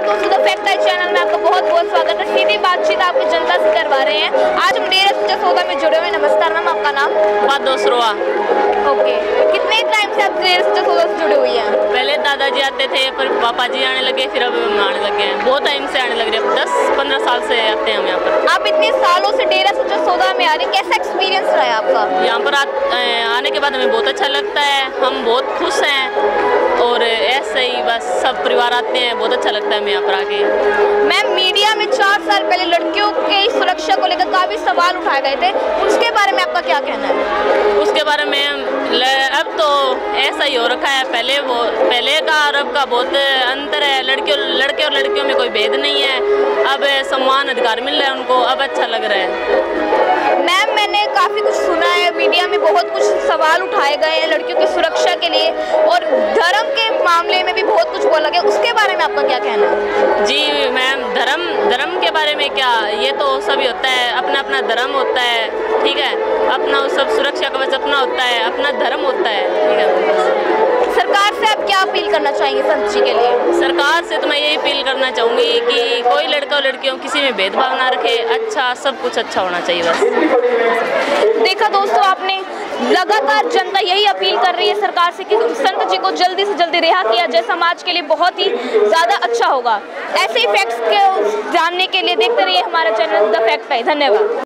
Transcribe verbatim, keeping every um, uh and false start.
दोस्तों, the fact है channel में आपका बहुत बहुत स्वागत है। सीधी बातचीत आपकी जनता से करवा रहे हैं। आज हम डेरा सच्चा सौदा में जुड़े हुए। नमस्कार मैम, आपका नाम? बात दोसरों। ओके, कितने टाइम से आप डेरा सच्चा सौदा से जुड़े हुई हैं? पहले दादाजी आते थे, फिर पापा जी आने लगे, फिर अब हम आने लगे हैं। बहुत टाइम से आने लग रहे हैं, दस पंद्रह साल से आते हैं हम यहाँ पर। आप इतने सालों से डेरा सच्चा सौदा में आ रहे हैं, कैसा एक्सपीरियंस रहा है आपका? यहाँ पर आ, आने के बाद हमें बहुत अच्छा लगता है, हम बहुत खुश हैं और ऐसे ही बस सब परिवार आते हैं, बहुत अच्छा लगता है हमें यहाँ पर आके। मैम, मीडिया में चार साल पहले लड़कियों की सुरक्षा को लेकर काफ़ी सवाल उठाए गए थे, उसके बारे में आपका क्या कहना है? उसके बारे में अब तो ऐसा ही हो रखा है, पहले वो पहले का और अब का बहुत अंतर है। लड़कियों लड़के और लड़कियों में कोई भेद नहीं है, अब समान अधिकार मिल रहा है उनको, अब अच्छा लग रहा है। मैम, मैंने काफ़ी कुछ सुना है, मीडिया में बहुत कुछ सवाल उठाए गए हैं लड़कियों की सुरक्षा के लिए, और धर्म के मामले में भी बहुत कुछ बोला गया, उसके बारे में आपका क्या कहना है? जी मैम, धर्म धर्म के बारे में क्या, ये तो सभी होता है, अपना अपना धर्म होता है, ठीक है, अपना सब सुरक्षा कवच अपना होता है, अपना धर्म होता है, ठीक है। सरकार से आप क्या अपील करना चाहेंगे संत जी के लिए? सरकार से तो मैं यही अपील करना चाहूँगी कि कोई लड़का और लड़कियों किसी में भेदभाव ना रखे, अच्छा सब कुछ अच्छा होना चाहिए बस। देखा दोस्तों आपने, लगातार जनता यही अपील कर रही है सरकार से कि संत जी को जल्दी से जल्दी रिहा किया जाए, समाज के लिए बहुत ही ज़्यादा अच्छा होगा। ऐसे ही फैक्ट्स के जानने के लिए देखते रहिए हमारा चैनल द फैक्ट है। धन्यवाद।